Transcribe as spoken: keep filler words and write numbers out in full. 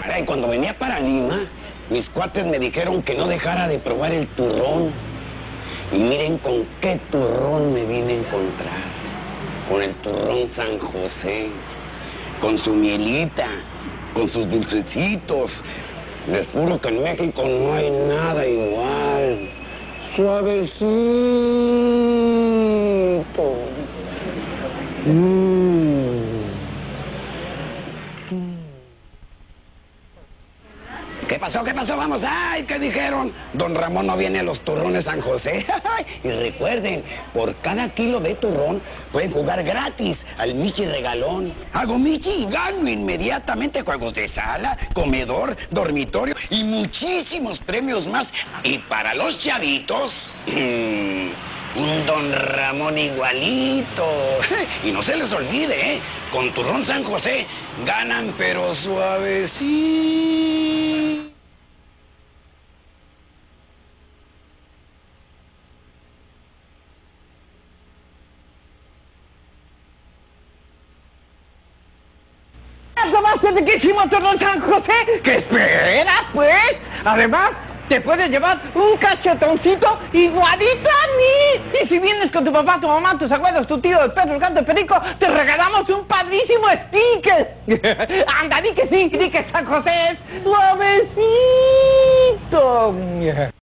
Caray, cuando venía para Lima, mis cuates me dijeron que no dejara de probar el turrón. Y miren con qué turrón me vine a encontrar. Con el turrón San José, con su mielita, con sus dulcecitos. Les juro que en México no hay nada igual. Suavecito. Mm. ¿Qué pasó? ¿Qué pasó? Vamos. ¡Ay! ¿Qué dijeron? Don Ramón no viene a los turrones San José. Y recuerden, por cada kilo de turrón pueden jugar gratis al Michi Regalón. Hago Michi y gano inmediatamente juegos de sala, comedor, dormitorio y muchísimos premios más. Y para los chavitos, mmm, un Don Ramón igualito. Y no se les olvide, ¿eh? Con turrón San José ganan pero suavecito. ¿Tomaste riquísimo turrón San José? ¿Qué esperas, pues? Además, te puedes llevar un cachetoncito igualito a mí. Y si vienes con tu papá, tu mamá, tus abuelos, tu tío, el perro, el gato, el perico, te regalamos un padrísimo sticker. Anda, di que sí, di que San José es suavecito.